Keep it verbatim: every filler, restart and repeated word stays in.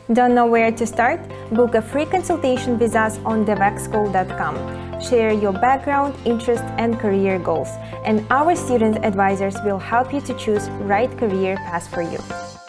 Don't know where to start? Book a free consultation with us on D E V X school dot com. Share your background, interests, and career goals, and our student advisors will help you to choose right career path for you.